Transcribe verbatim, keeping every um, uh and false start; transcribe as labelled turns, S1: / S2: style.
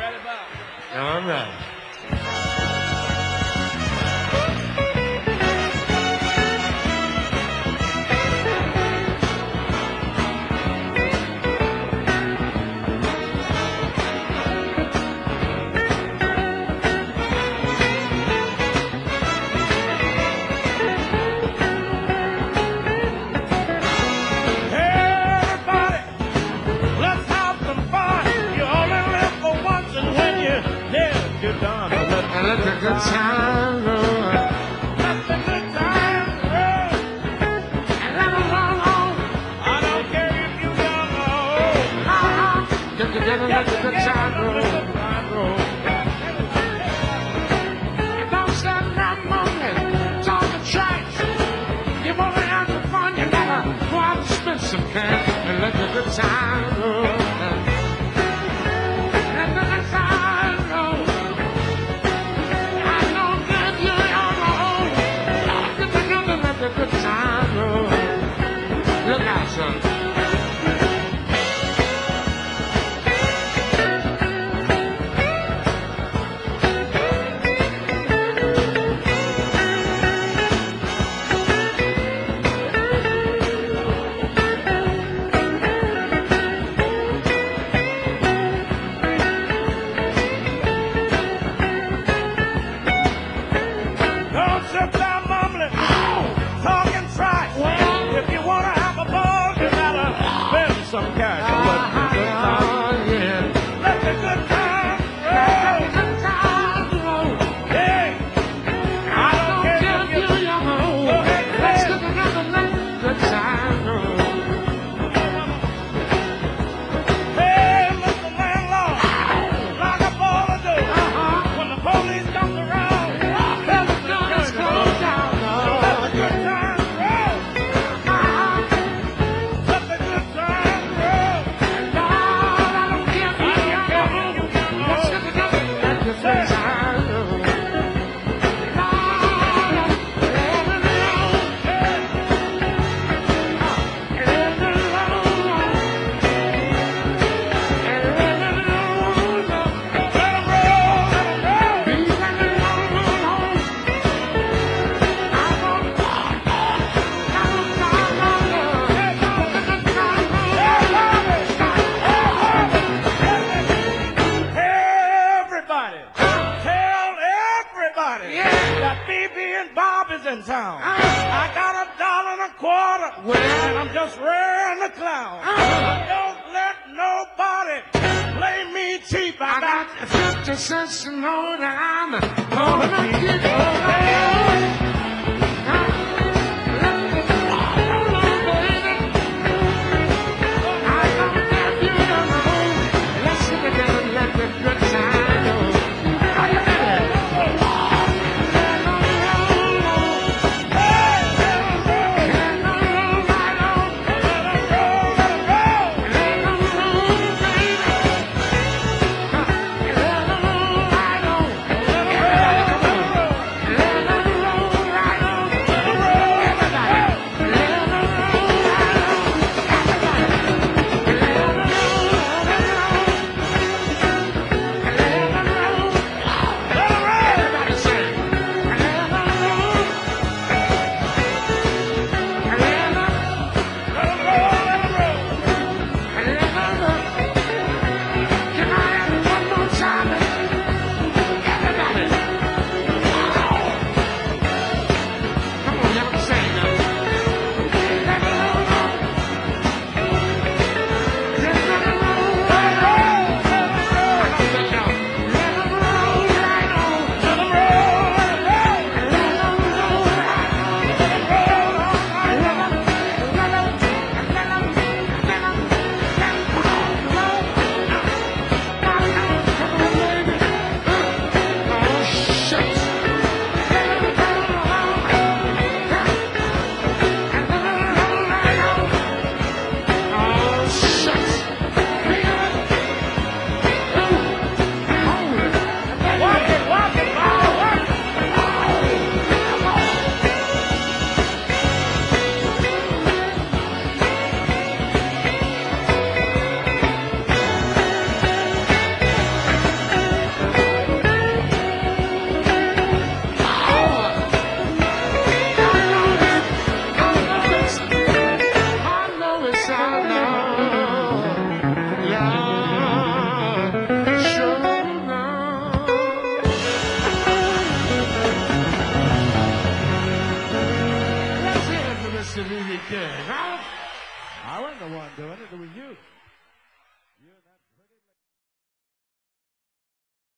S1: All right. Let the good time roll. Let the good time roll. And let it roll on. I don't care if you young or old. Uh-huh. Get together, let the good time roll. Don't stand around moaning, talking trash. You want to have some fun, you gotta go out and spend some cash and let the good time roll. Let the good time roll. A good time roll. Look out, son. Don't sit down mumbling. Talking trash. Well, if you want to have a ball, you gotta spend some cash. Uh, let the good time, yeah. Let the good time roll. Let the good time roll. Yeah. I don't care if you young or old. Go ahead, let's look another let the good time roll. Hey, Mister Landlord, lock up all the doors. Uh-huh. When the police comes around, tell the doors close down. Let the good time. In town. Uh, I got a dollar and a quarter, well, and I'm just rearing the clown. Uh, don't let nobody play me cheap. I, I got, got fifty cents to know that I'm gonna keep it. Let
S2: absolutely good, right?
S1: I wasn't the one doing it. It was you.